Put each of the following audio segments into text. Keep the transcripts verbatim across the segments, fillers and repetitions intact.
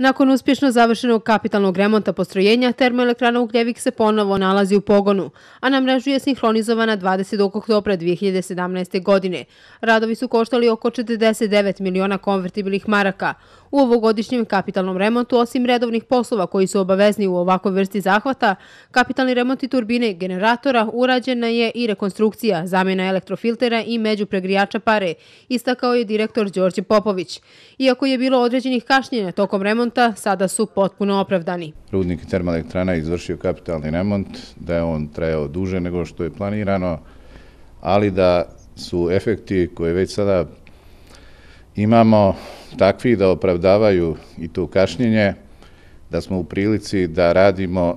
Nakon uspješno završenog kapitalnog remonta postrojenja, termoelektrana Ugljevik se ponovo nalazi u pogonu, a na mrežu je sinhronizovana dvadesetog oktobra dve hiljade sedamnaeste. godine. Radovi su koštali oko četrdeset devet miliona konvertibilnih maraka. U ovogodišnjem kapitalnom remontu, osim redovnih poslova koji su obavezni u ovakvoj vrsti zahvata, kapitalni remont i turbine generatora, urađena je i rekonstrukcija, zamjena elektrofiltera i međupregrijača pare, istakao je direktor Đorđe Popović. Iako je bilo određenih kašnjenja tokom remonta, sada su potpuno opravdani. Rudnik termoelektrana je izvršio kapitalni remont, da je on trajao duže nego što je planirano, ali da su efekti koje već sada imamo takvi da opravdavaju i to kašnjenje, da smo u prilici da radimo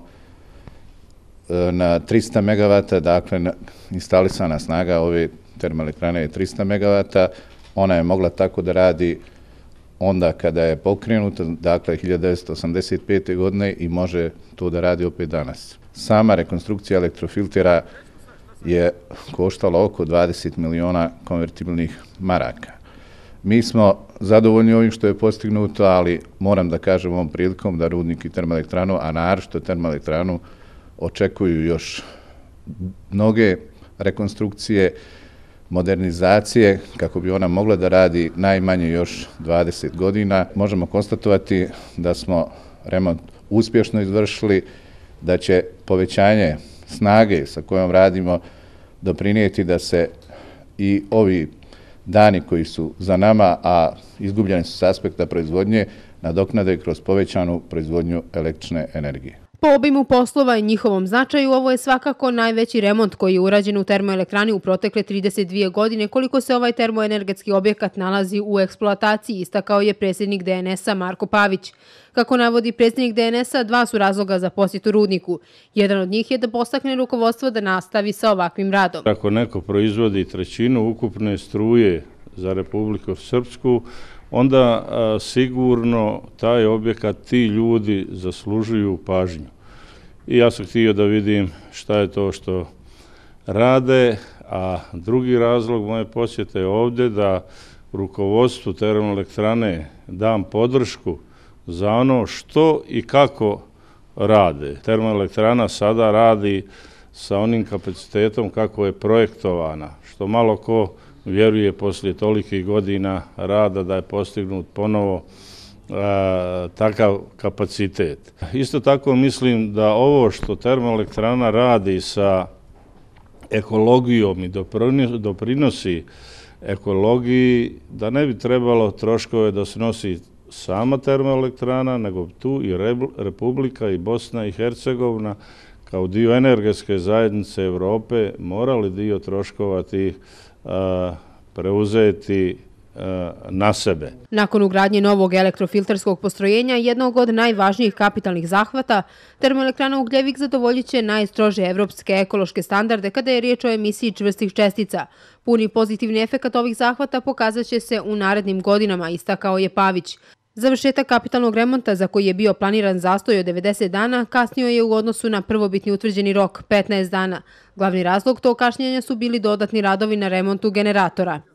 na trista megavata, dakle instalisana snaga ove termoelektrane je trista megavata, ona je mogla tako da radi onda kada je pokrenuta, dakle hiljadu devetsto osamdeset pete. godine i može to da radi opet danas. Sama rekonstrukcija elektrofiltera je koštala oko dvadeset miliona konvertibilnih maraka. Mi smo zadovoljni ovim što je postignuto, ali moram da kažem ovom prilikom da rudnik i termoelektranu, a naročito termoelektranu, očekuju još mnoge rekonstrukcije, modernizacije, kako bi ona mogla da radi najmanje još dvadeset godina. Možemo konstatovati da smo remont uspješno izvršili, da će povećanje snage sa kojom radimo doprinijeti da se i ovi dani koji su za nama, a izgubljeni su s aspekta proizvodnje, nadoknade kroz povećanu proizvodnju električne energije. Po obimu poslova i njihovom značaju, ovo je svakako najveći remont koji je urađen u termoelektrani u protekle trideset dvije godine, koliko se ovaj termoenergetski objekat nalazi u eksploataciji, istakao je predsjednik D N S-a Marko Pavić. Kako navodi predsjednik D N S-a, dva su razloga za posjetu rudniku. Jedan od njih je da postakne rukovodstvo da nastavi sa ovakvim radom. Ako neko proizvodi trećinu ukupne struje za Republiku Srpsku, onda a, sigurno taj objekat, ti ljudi zaslužuju pažnju. I ja sam htio da vidim šta je to što rade, a drugi razlog moje posjete je ovdje da rukovodstvu termoelektrane dam podršku za ono što i kako rade. Termoelektrana sada radi sa onim kapacitetom kako je projektovana, što malo ko vjeruje poslije tolikih godina rada da je postignut ponovo a, takav kapacitet. Isto tako mislim da ovo što termoelektrana radi sa ekologijom i doprinosi ekologiji, da ne bi trebalo troškove da snosi sama termoelektrana, nego tu i Republika i Bosna i Hercegovina kao dio energetske zajednice Evrope morali dio troškova tih preuzeti na sebe. Nakon ugradnje novog elektrofilterskog postrojenja, jednog od najvažnijih kapitalnih zahvata, termoelektrana Ugljevik zadovoljit će najstrože evropske ekološke standarde kada je riječ o emisiji čvrstih čestica. Puni pozitivni efekat ovih zahvata pokazat će se u narednim godinama, istakao je Pavić. Završetak kapitalnog remonta, za koji je bio planiran zastoj od devedeset dana, kasnio je u odnosu na prvobitni utvrđeni rok petnaest dana. Glavni razlog tog kašnjenja su bili dodatni radovi na remontu generatora.